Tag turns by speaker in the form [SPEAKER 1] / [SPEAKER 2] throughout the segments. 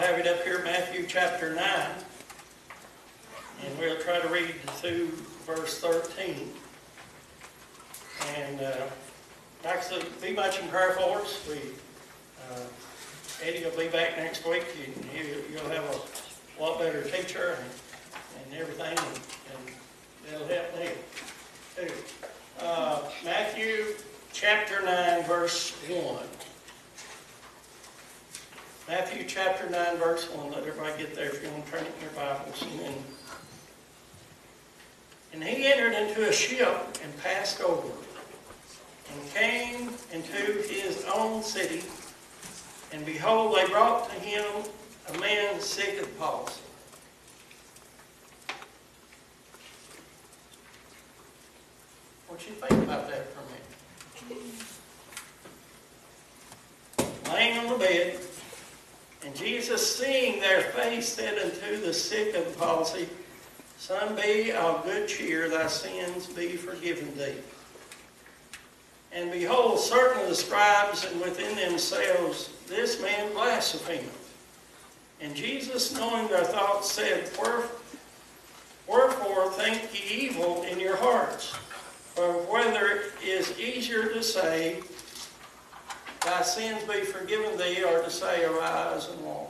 [SPEAKER 1] have it up here, Matthew chapter 9. And we'll try to read through verse 13. And like I said, be much in prayer for us. Eddie will be back next week, and you'll have a lot better teacher and everything, and that'll help me too. Matthew chapter 9, verse 1. Matthew chapter 9, verse 1. Let everybody get there if you want to turn it in your Bibles. And he entered into a ship and passed over, and came into his own city. And behold, they brought to him a man sick of palsy. What you think about that for a minute? Laying on the bed, and Jesus, seeing their face, said unto the sick of the palsy, Son, be of good cheer, thy sins be forgiven thee. And behold, certain of the scribes, and within themselves, this man blasphemeth. And Jesus, knowing their thoughts, said, Wherefore think ye evil in your hearts? For whether it is easier to say, Thy sins be forgiven thee, or to say, Arise and walk.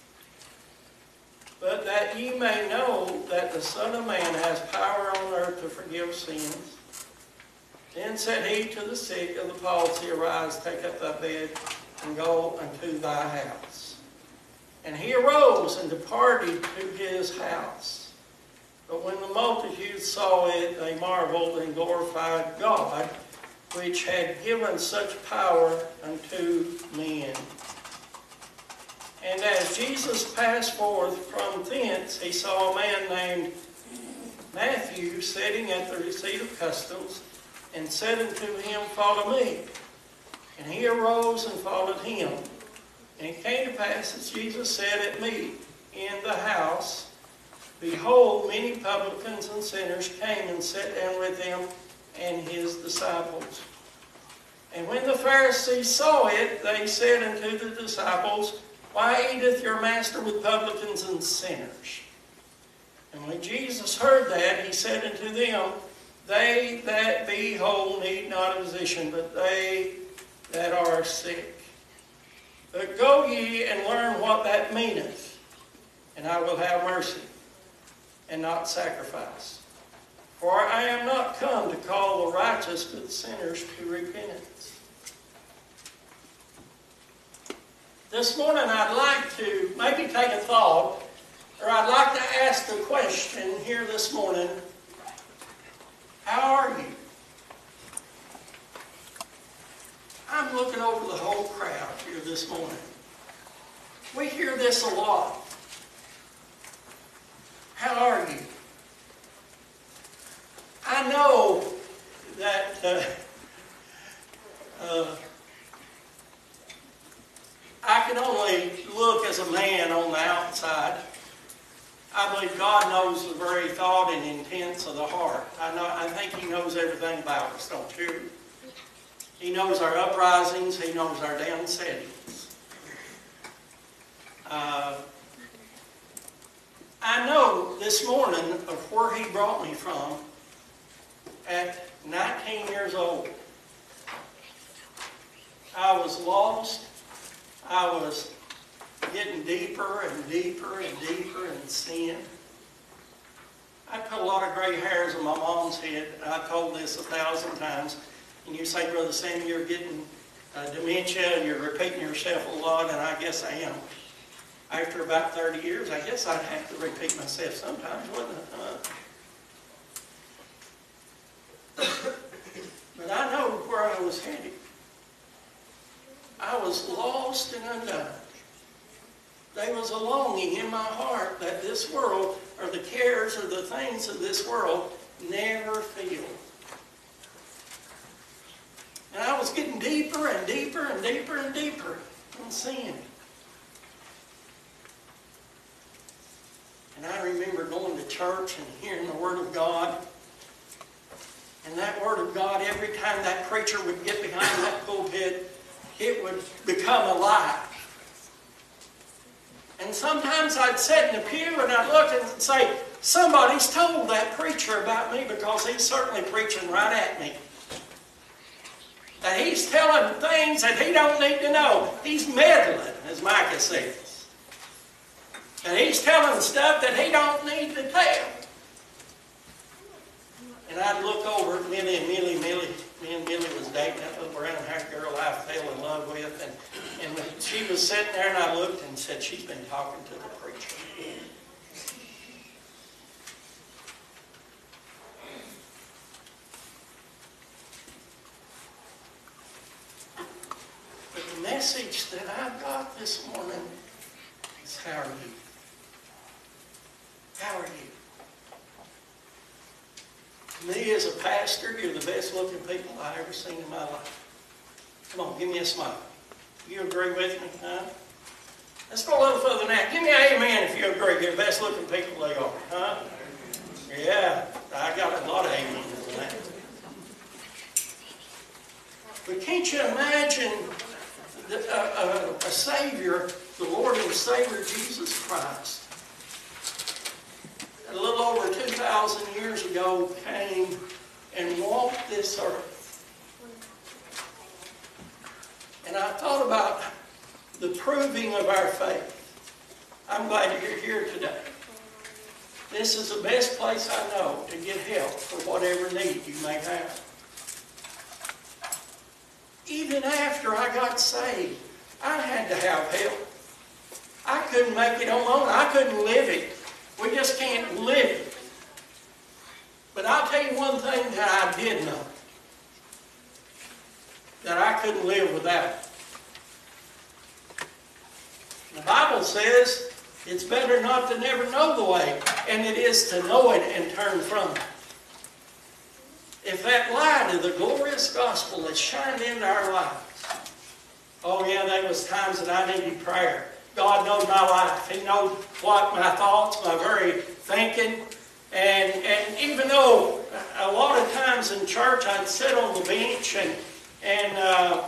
[SPEAKER 1] But that ye may know that the Son of Man has power on earth to forgive sins. Then said he to the sick of the palsy, Arise, take up thy bed, and go unto thy house. And he arose and departed to his house. But when the multitude saw it, they marveled and glorified God, which had given such power unto men. And as Jesus passed forth from thence, he saw a man named Matthew sitting at the receipt of customs, and said unto him, Follow me. And he arose and followed him. And it came to pass, as Jesus said at meat in the house, behold, many publicans and sinners came and sat down with him and his disciples. And when the Pharisees saw it, they said unto the disciples, Why eateth your master with publicans and sinners? And when Jesus heard that, he said unto them, They that be whole need not a physician, but they that are sick. But go ye and learn what that meaneth, and I will have mercy, and not sacrifice. For I am not come to call the righteous, but sinners to repentance. This morning I'd like to maybe take a thought, or I'd like to ask the question here this morning, how are you? I'm looking over the whole crowd here this morning. We hear this a lot. How are you? I know that I can only look as a man on the outside. I believe God knows the very thought and intents of the heart. I think He knows everything about us, don't you? He knows our uprisings. He knows our downsettings. I know this morning of where He brought me from at 19 years old. I was lost. I was getting deeper and deeper and deeper in sin. I put a lot of gray hairs on my mom's head. I've told this 1,000 times. And you say, Brother Sammy, you're getting dementia and you're repeating yourself a lot, and I guess I am. After about 30 years, I guess I'd have to repeat myself sometimes, wouldn't I? But I know where I was headed. I was lost and undone. There was a longing in my heart that this world, or the cares or the things of this world, never feel. And I was getting deeper and deeper and deeper and deeper in sin. And I remember going to church and hearing the Word of God. And that Word of God, every time that preacher would get behind that pulpit, it would become alive. And sometimes I'd sit in the pew and I'd look and say, somebody's told that preacher about me, because he's certainly preaching right at me. That he's telling things that he don't need to know. He's meddling, as Micah says. And he's telling stuff that he don't need to tell. And I'd look over at Millie, and me and Millie was dating that little brown-haired girl I fell in love with. And she was sitting there, and I looked and said, she's been talking to the preacher. But the message that I've got this morning is, how are you? How are you? To me, as a pastor, you're the best looking people I've ever seen in my life. Come on, give me a smile. You agree with me, huh? Let's go a little further than that. Give me an amen if you agree. You're the best looking people they are, huh? Yeah, I got a lot of amens on that. But can't you imagine a Savior, the Lord and Savior Jesus Christ, a little over 2,000 years ago, came and walked this earth. And I thought about the proving of our faith. I'm glad you're here today. This is the best place I know to get help for whatever need you may have. Even after I got saved, I had to have help. I couldn't make it on my own. I couldn't live it. We just can't live it. But I'll tell you one thing that I did know. That I couldn't live without. The Bible says it's better not to never know the way, and it is to know it and turn from it. If that light of the glorious gospel has shined into our lives, oh yeah, there was times that I needed prayer. God knows my life. He knows what my thoughts, my very thinking. And even though a lot of times in church I'd sit on the bench and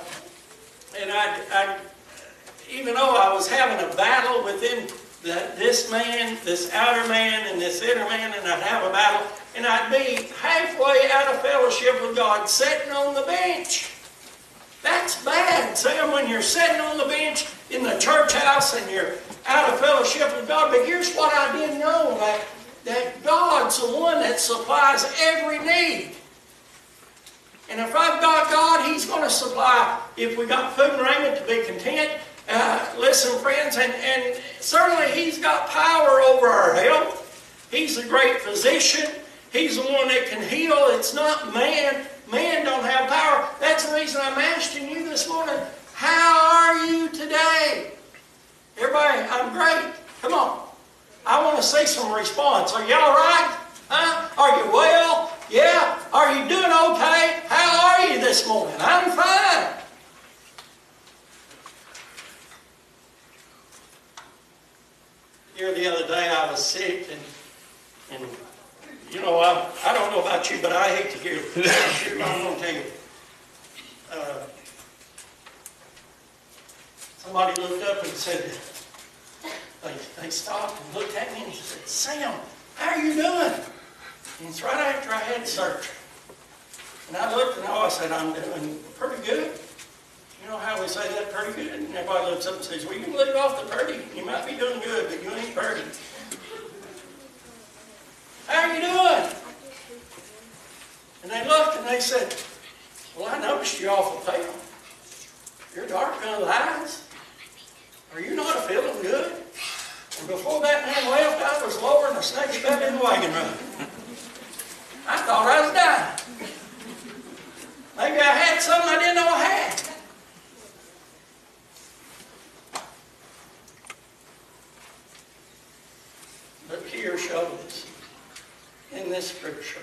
[SPEAKER 1] I'd even though I was having a battle within this man, this outer man, and this inner man, and I'd have a battle, and I'd be halfway out of fellowship with God sitting on the bench. That's bad, Sam, when you're sitting on the bench in the church house and you're out of fellowship with God. But here's what I didn't know, that God's the one that supplies every need. And if I've got God, He's going to supply. If we got food and raiment, to be content. Listen, friends, and certainly He's got power over our health. He's a great physician. He's the one that can heal. It's not man. Man don't have power. That's the reason I'm asking you this morning, how are you today? Everybody, I'm great. Come on. I want to see some response. Are you all right? Huh? Are you well? Yeah? Are you doing okay? How are you this morning? I'm fine. Here the other day I was sick and you know, I don't know about you, but I hate to hear it. I'm going to tell you. Somebody looked up and said, they stopped and looked at me and said, Sam, how are you doing? And it's right after I had surgery. And I looked and I said, I'm doing pretty good. You know how we say that, pretty good? And everybody looks up and says, well, you can leave off the pretty. You might be doing good, but you ain't pretty. How are you doing? And they looked and they said, well, I noticed you're awful pale. You're dark under the eyes. Are you not feeling good? And before that man left, I was lowering a snake back in the wagon run. I thought I was dying. Maybe I had something I didn't know I had. But here shows, in this scripture,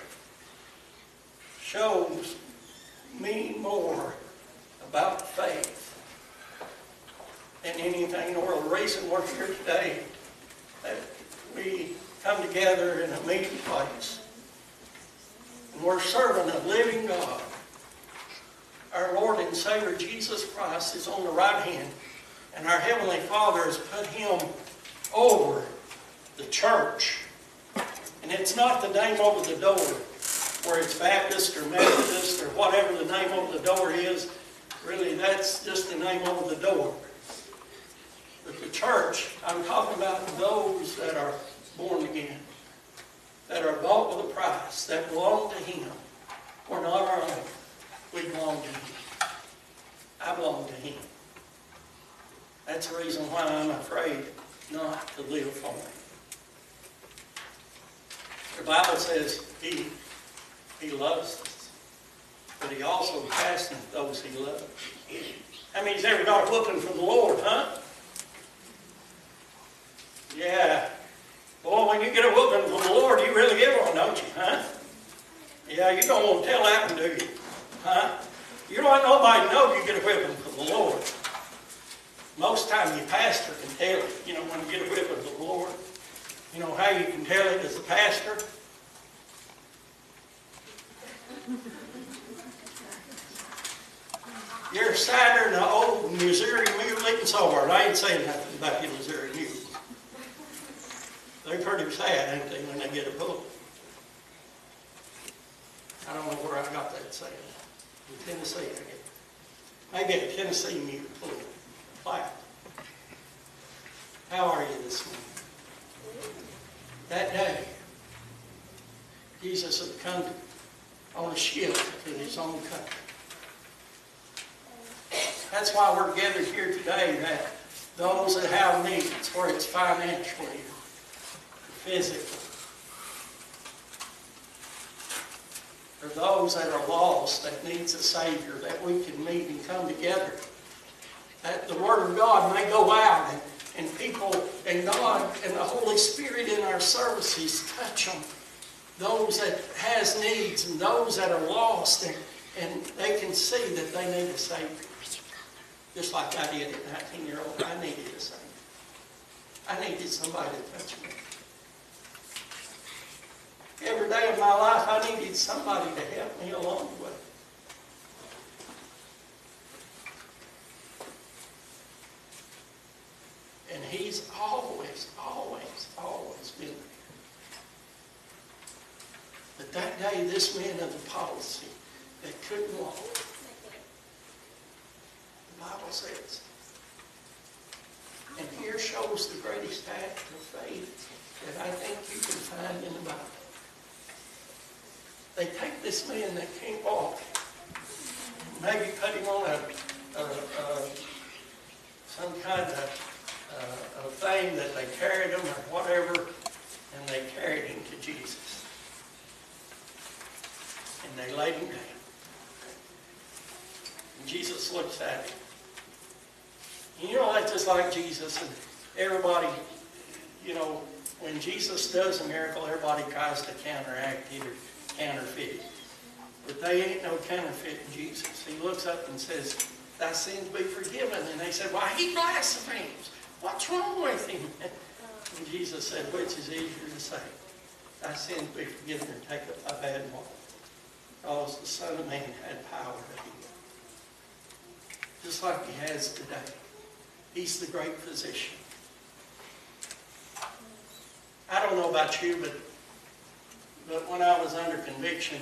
[SPEAKER 1] shows me more about faith than anything in the world. The reason we're here today, that we come together in a meeting place, and we're serving a living God. Our Lord and Savior Jesus Christ is on the right hand, and our Heavenly Father has put Him It's not the name over the door, where it's Baptist or Methodist or whatever the name over the door is. Really, that's just the name over the door. But the church, I'm talking about those that are born again, that are bought with a price, that belong to Him. We're not our own. We belong to Him. I belong to Him. That's the reason why I'm afraid not to live for Him. The Bible says He loves us, but He also chasteneth those He loves. How many's ever got a whooping from the Lord, huh? Yeah. Boy, when you get a whooping from the Lord, you really get one, don't you, huh? Yeah, you don't want to tell that one, do you? Huh? You don't want nobody to know you get a whipping from the Lord. Most time your pastor can tell it, you know, when you get a whipping from the Lord. You know how you can tell it as a pastor? You're sadder than an old Missouri mule eating sword. I ain't saying nothing about your Missouri mules. They're pretty sad, ain't they, when they get a bullet? I don't know where I got that saying. In Tennessee, I guess. Maybe a Tennessee mule pulled flat. How are you this morning? That day, Jesus had come on a ship to His own country. That's why we're gathered here today, that those that have needs, whether it's financially, physically, or those that are lost, that needs a Savior, that we can meet and come together. That the Word of God may go out and people and God and the Holy Spirit in our services touch them. Those that has needs and those that are lost, and they can see that they need a Savior. Just like I did at 19-year-old, I needed a Savior. I needed somebody to touch me. Every day of my life, I needed somebody to help me along the way. And He's always, always, always been there. But that day, this man of the policy that couldn't walk, the Bible says, and here shows the greatest act of faith that I think you can find in the Bible. They take this man that can't walk, maybe put him on some kind of thing that they carried him or whatever, and they carried him to Jesus. And they laid him down. And Jesus looks at him. And you know, that's just like Jesus, and everybody, you know, when Jesus does a miracle, everybody tries to counteract it or counterfeit it. But they ain't no counterfeit in Jesus. He looks up and says, thy sins be forgiven. And they said, why, he blasphemes. What's wrong with him? And Jesus said, which is easier to say? Thy sins be forgiven and take up thy bed and walk. Because the Son of Man had power to heal. Just like He has today. He's the great physician. I don't know about you, but when I was under conviction,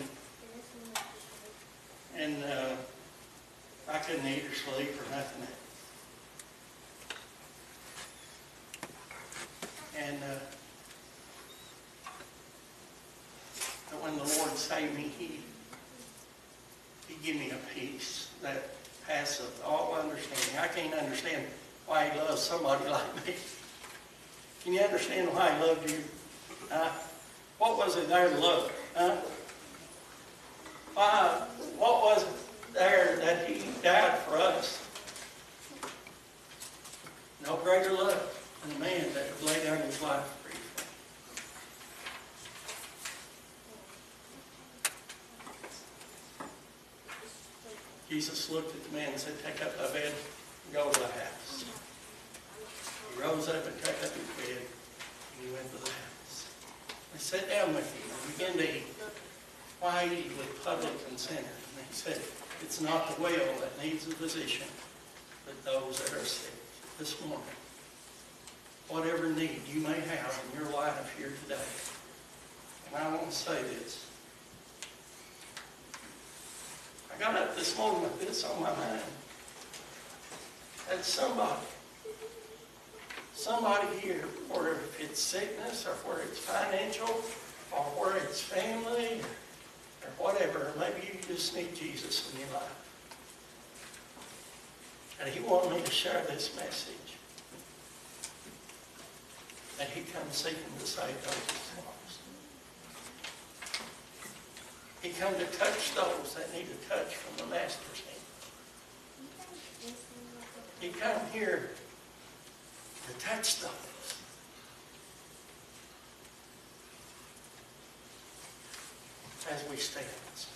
[SPEAKER 1] and I couldn't eat or sleep or nothing. And but when the Lord saved me, He gave me a peace that passeth all understanding. I can't understand why He loves somebody like me. Can you understand why He loved you? What was it there to love? What was it there that He died for us? No greater love than a man that would lay down his life for you. Jesus looked at the man and said, take up thy bed and go to the house. He rose up and took up his bed and he went to the house. He sat down with him and began to eat. Why eat with publicans and sinners? And he said, it's not the well that needs a physician, but those that are sick. This morning, whatever need you may have in your life here today, I And I want to say this. I got up this morning with this on my mind. That somebody here, whether it's sickness or whether it's financial or whether it's family or whatever, maybe you just need Jesus in your life. And he wanted me to share this message. That he comes seeking to save those that's lost. He come to touch those that need a touch from the Master's hand. He come here to touch those. As we stand.